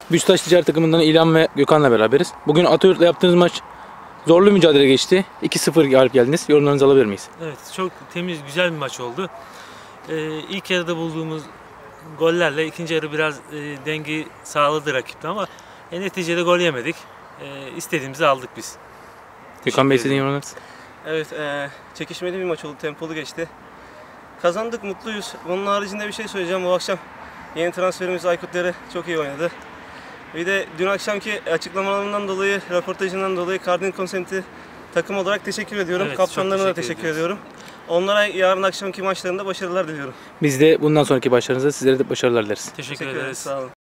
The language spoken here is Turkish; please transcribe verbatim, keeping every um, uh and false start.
Büyüktaş Ticaret takımından İlhan ve Gökhan'la beraberiz. Bugün Atayurt'la yaptığınız maç zorlu mücadele geçti. iki sıfır galip geldiniz. Yorumlarınızı alabilir miyiz? Evet, çok temiz, güzel bir maç oldu. Ee, ilk yarıda bulduğumuz gollerle ikinci yarı biraz e, dengeyi sağladı rakipte ama e, neticede gol yemedik. E, istediğimizi aldık biz. Gökhan Bey, sizin yorumlarınız? Evet, e, çekişmeli bir maç oldu, tempolu geçti. Kazandık, mutluyuz. Bunun haricinde bir şey söyleyeceğim. Bu akşam yeni transferimiz Aykut Dere çok iyi oynadı. Bir de dün akşamki açıklamalarından dolayı, röportajından dolayı Cardin Consent'i takım olarak teşekkür ediyorum. Evet, Kaptanlarına da teşekkür teşekkür ediyoruz. ediyorum. Onlara yarın akşamki maçlarında başarılar diliyorum. Biz de bundan sonraki başlarınızda sizlere de başarılar dileriz. Teşekkür, Teşekkür ederiz. ederiz. Sağ olun.